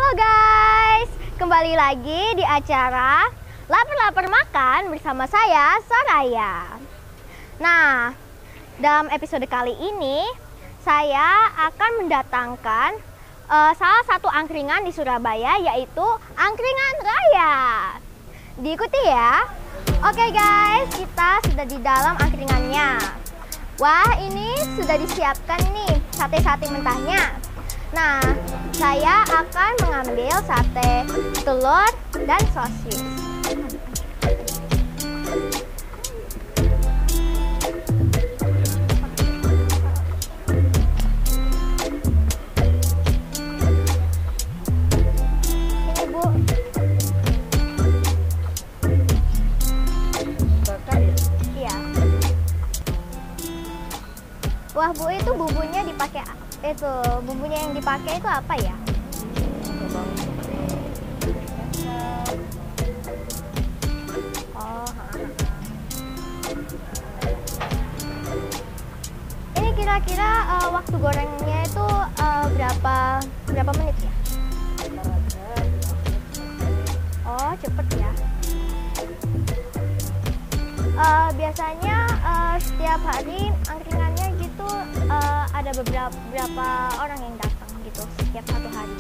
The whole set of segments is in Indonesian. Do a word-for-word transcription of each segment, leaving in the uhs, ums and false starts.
Halo guys, kembali lagi di acara Lapar-Lapar Makan bersama saya, Soraya. Nah, dalam episode kali ini saya akan mendatangkan uh, salah satu angkringan di Surabaya, yaitu Angkringan Raya. Diikuti ya. Oke guys, kita sudah di dalam angkringannya. Wah, ini sudah disiapkan nih sate-sate mentahnya. Nah, saya akan mengambil sate telur dan sosis. Ini Bu. Iya. Wah Bu, itu bumbunya dipakai itu bumbunya yang dipakai itu apa ya? Oh, ini kira-kira uh, waktu gorengnya itu uh, berapa berapa menit ya? Oh, cepet ya. Uh, biasanya uh, setiap hari angkringannya gitu uh, ada beberapa beberapa orang yang datang gitu setiap satu hari.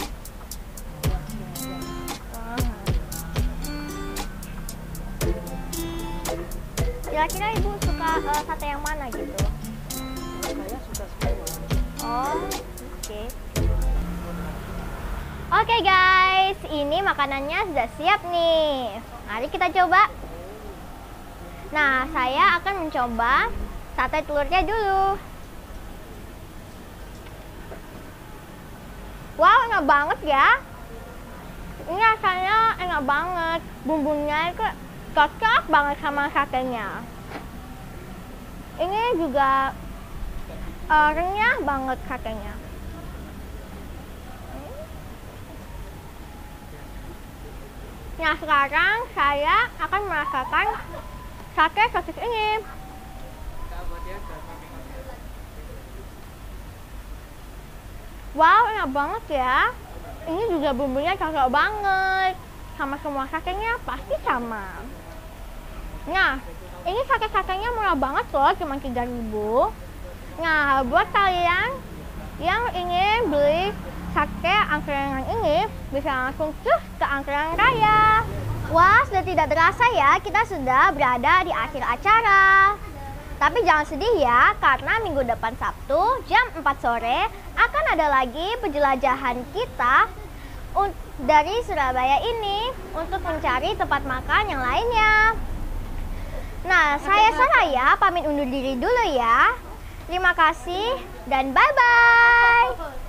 Kira-kira Ibu suka uh, sate yang mana gitu? Saya suka semua. Oh, oke. Okay. Oke okay guys, ini makanannya sudah siap nih. Mari kita coba. Nah, saya akan mencoba sate telurnya dulu. Wow, enak banget ya. Ini rasanya enak banget. Bumbunya itu cocok banget sama satenya. Ini juga uh, renyah banget satenya. Nah, sekarang saya akan merasakan sate sosis ini. Wow, enak banget ya. Ini juga bumbunya cocok banget sama semua satenya, pasti sama. Nah, ini sate-satenya murah banget loh, cuma tiga ribu. Nah, buat kalian yang ingin beli sate angkringan ini, bisa langsung cus ke Angkringan Raya. Wah, sudah tidak terasa ya, kita sudah berada di akhir acara. Tapi jangan sedih ya, karena minggu depan Sabtu jam empat sore akan ada lagi penjelajahan kita dari Surabaya ini untuk mencari tempat makan yang lainnya. Nah, saya Soraya pamit undur diri dulu ya. Terima kasih dan bye-bye.